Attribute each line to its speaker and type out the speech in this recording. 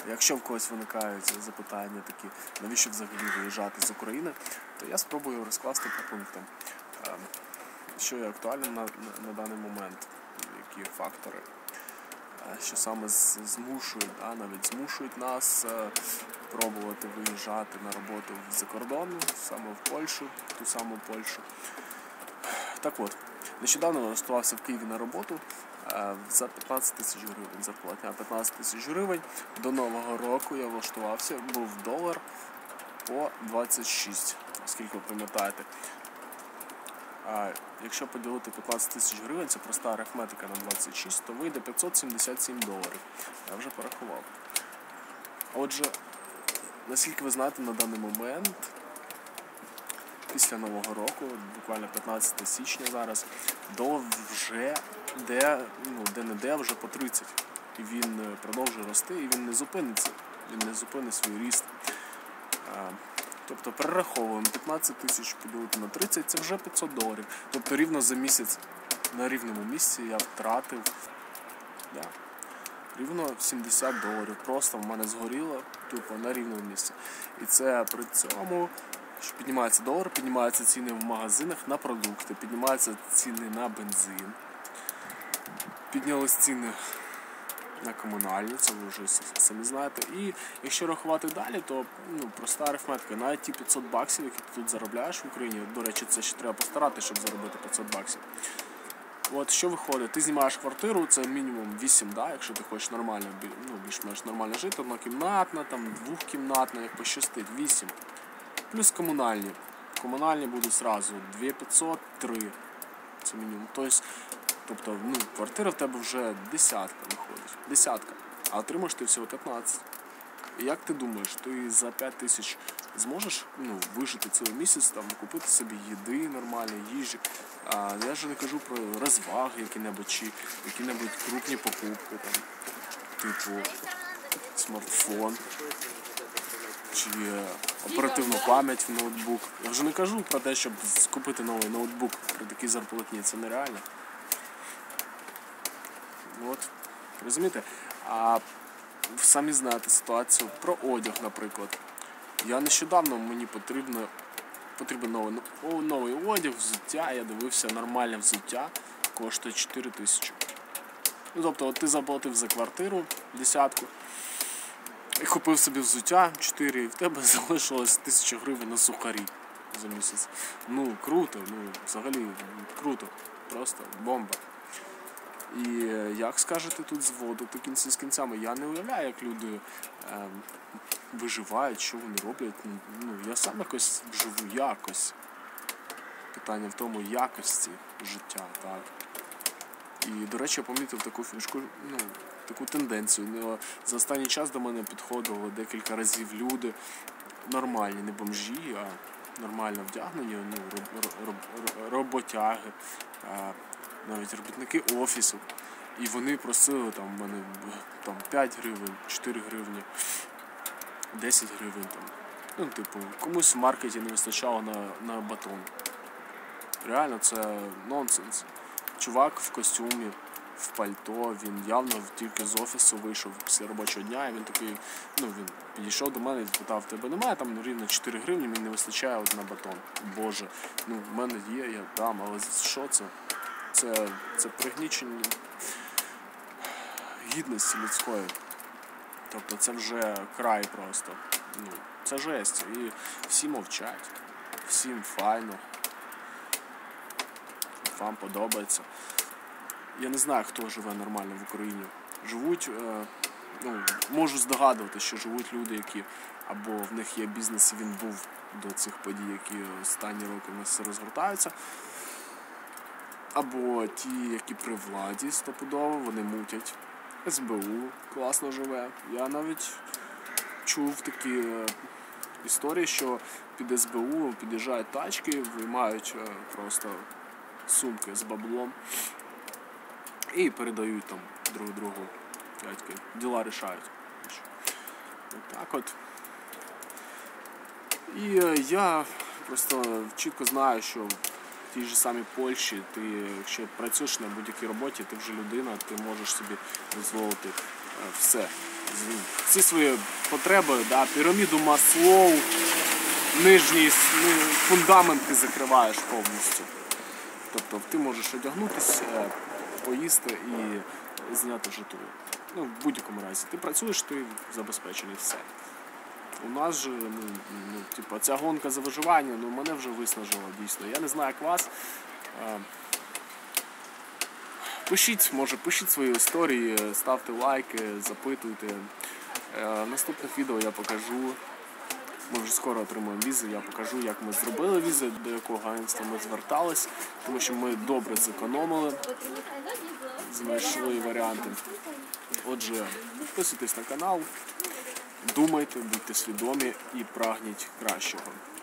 Speaker 1: Якщо в когось виникають запитання такі, навіщо взагалі виїжджати з України, то я спробую розкласти по пунктам, що є актуальним на даний момент, які фактори, що саме змушують, навіть змушують нас пробувати виїжджати на роботу за кордон, саме в Польщу, ту саму Польщу. Так от, нещодавно влаштувався в Києві на роботу за 15 тисяч гривень, зарплатня 15 тисяч гривень. До Нового року я влаштувався, був долар по 26, оскільки ви пам'ятаєте. Якщо поділити 15 тисяч гривень, це проста арифметика на 26, то вийде 577 доларів. Я вже порахував. Отже, наскільки ви знаєте, на даний момент, після Нового року, буквально 15 січня зараз, долар вже де-не-де вже по 30. І він продовжує рости, і він не зупиниться. Він не зупинить свій ріст. Тобто перераховуємо 15 тисяч поділити на 30, це вже 500 доларів. Тобто рівно за місяць на рівному місці я втратив рівно 70 доларів. Просто в мене згоріло тупо на рівному місці. І це при цьому, що піднімається долар, піднімаються ціни в магазинах на продукти, піднімаються ціни на бензин, піднялись ціни на комунальні, це ви вже самі знаєте. І якщо рахувати далі, то проста арифметика. Навіть ті 500 баксів, які ти тут заробляєш в Україні, до речі, це ще треба постаратися, щоб заробити 500 баксів. От що виходить? Ти знімаєш квартиру, це мінімум 8, якщо ти хочеш нормально, більш-менш нормально жити, однокімнатна, двохкімнатна, як пощастить, 8. Плюс комунальні. Комунальні будуть зразу 2500, 3. Це мінімум. Тобто, квартира в тебе вже десятка виходить. Десятка. А отримаєш ти всього 15. І як ти думаєш, ти за 5 тисяч зможеш вижити цілий місяць, купити собі їди нормальної, їжі? Я ж не кажу про розваги які-небудь, чи які-небудь крупні покупки, типу смартфон, чи оперативну пам'ять в ноутбук. Я вже не кажу про те, щоб купити новий ноутбук при такій зарплатні. Це нереально. От, розумієте? А самі знаєте ситуацію про одяг, наприклад. Я нещодавно, мені потрібен новий одяг, взуття, я дивився, нормальне взуття коштує 4 тисячі. Тобто, ти заплатив за квартиру 10, і купив собі взуття 4, і в тебе залишилось 1000 гривень на сухарі за місяць. Круто, взагалі круто, просто бомба. І як скажете тут зводити кінці з кінцями? Я не уявляю, як люди виживають, що вони роблять. Я сам якось живу якось. Питання в тому якості життя, так. І, до речі, я помітив таку фішку, таку тенденцію. За останній час до мене підходило декілька разів люди, нормальні, не бомжі, а нормально вдягнені, роботяги, навіть робітники офісу. І вони просили в мене 5 гривень, 4 гривні, 10 гривень. Комусь в маркеті не вистачало на батон. Реально, це нонсенс. Чувак в костюмі, в пальто, він явно тільки з офісу вийшов після робочого дня, і він такий, він підійшов до мене і запитав, тебе немає рівно 4 гривні, мені не вистачає на батон. Боже, в мене є, я дам, але що це? Це пригнічення гідності людської. Тобто це вже край просто. Це жесть. І всі мовчать. Всім файно. Вам подобається. Я не знаю, хто живе нормально в Україні. Живуть, можу здогадувати, що живуть люди, які або в них є бізнес, і він був до цих подій, які останні роки у нас розгортаються, або ті, які при владі стопудово, вони мутять. СБУ класно живе. Я навіть чув такі історії, що під СБУ під'їжджають тачки, виймають просто сумки з баблом і передають друг другу. Діла рішають. Так от. І я просто чітко знаю, що в тій ж самій Польщі, ти, якщо працюєш на будь-якій роботі, ти вже людина, ти можеш собі дозволити все. всі свої потреби, да, піраміду Маслоу, нижній фундамент ти закриваєш повністю. Тобто ти можеш одягнутися, поїсти і зняти житло. Ну, в будь-якому разі. Ти працюєш, ти забезпечений, все. У нас же, ця гонка за виживання, мене вже виснажила, дійсно. Я не знаю, як вас. Пишіть свої історії, ставте лайки, запитуйте. В наступних відео я покажу, ми вже скоро отримаємо візи, я покажу, як ми зробили візи, до якого агентства ми звертались, тому що ми добре зекономили, знайшли варіанти. Отже, підписуйтесь на канал, думайте, будьте свідомі і прагніть кращого.